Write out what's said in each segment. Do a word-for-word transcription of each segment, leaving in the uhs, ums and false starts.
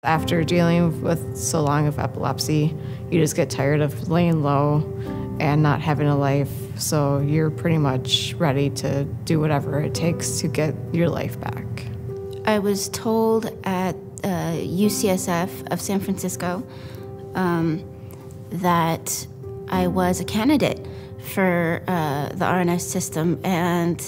After dealing with so long of epilepsy, you just get tired of laying low and not having a life, so you're pretty much ready to do whatever it takes to get your life back. I was told at uh, U C S F of San Francisco um, that I was a candidate for uh, the R N S system, and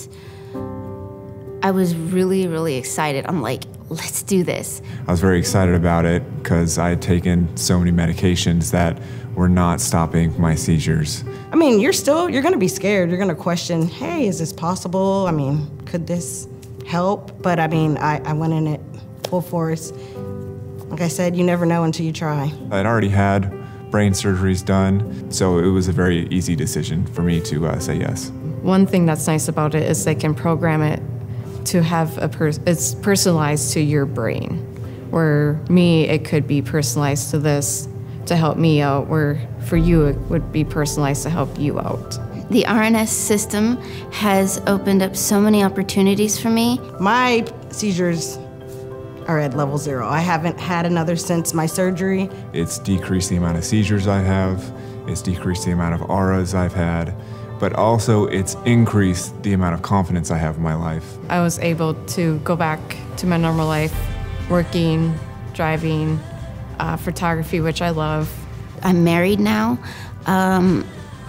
I was really, really excited. I'm like, let's do this. I was very excited about it because I had taken so many medications that were not stopping my seizures. I mean, you're still, you're gonna be scared. You're gonna question, hey, is this possible? I mean, could this help? But I mean, I, I went in it full force. Like I said, you never know until you try. I'd already had brain surgeries done, so it was a very easy decision for me to uh, say yes. One thing that's nice about it is they can program it to have a per it's personalized to your brain. Where me, it could be personalized to this to help me out, where for you, it would be personalized to help you out. The R N S system has opened up so many opportunities for me. My seizures are at level zero. I haven't had another since my surgery. It's decreased the amount of seizures I have, it's decreased the amount of auras I've had, but also it's increased the amount of confidence I have in my life. I was able to go back to my normal life, working, driving, uh, photography, which I love. I'm married now. Um,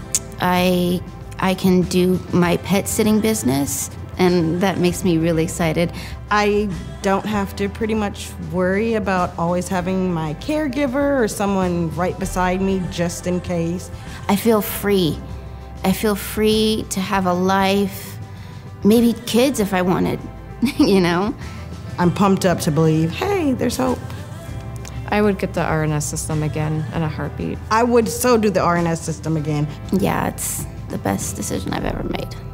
I, I can do my pet sitting business, and that makes me really excited. I don't have to pretty much worry about always having my caregiver or someone right beside me just in case. I feel free. I feel free to have a life, maybe kids if I wanted, you know? I'm pumped up to believe, hey, there's hope. I would get the R N S system again in a heartbeat. I would so do the R N S system again. Yeah, it's the best decision I've ever made.